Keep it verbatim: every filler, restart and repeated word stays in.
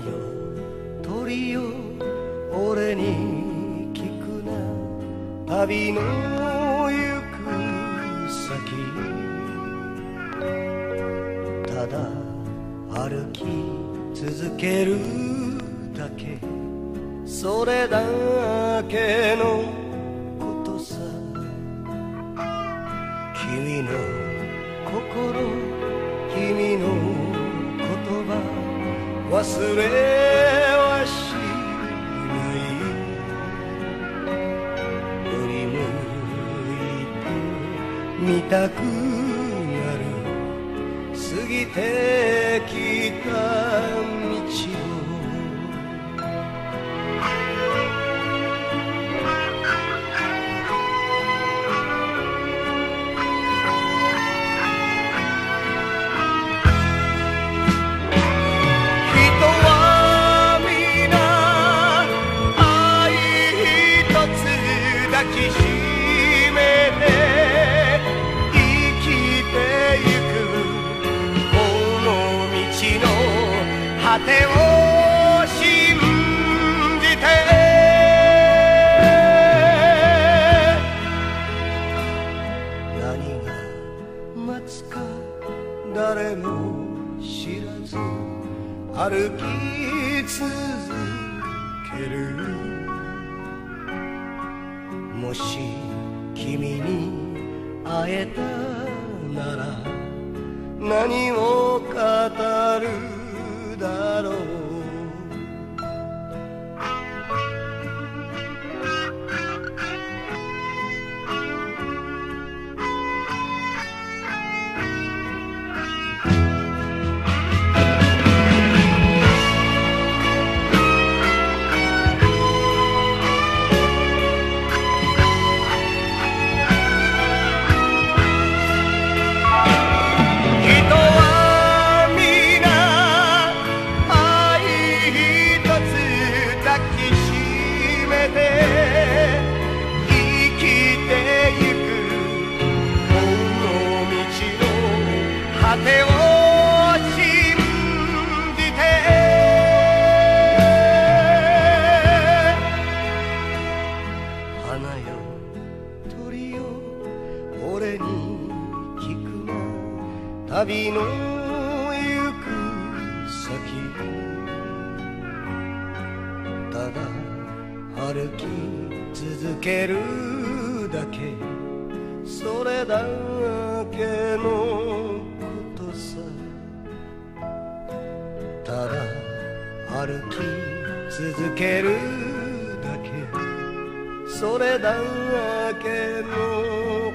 よ鳥よ俺に聞くな旅の行く先ただ歩き続けるだけそれだけのことさ君の心君の言葉忘れはしない振り向いてみたくなる過ぎてきた道を抱きしめて生きてゆくこの道の果てを信じて何が待つか誰も知らず歩き続けるもし君に会えたなら何を語るだろう果てを信じて花よ鳥よ俺に聞くな旅の行く先ただ歩き続けるだけそれだけのただ歩き続けるだけそれだけの